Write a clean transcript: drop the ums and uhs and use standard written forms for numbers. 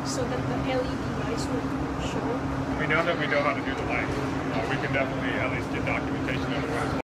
so that the LED lights would show? We know that we know how to do the lights. We can definitely at least get documentation on what it's like.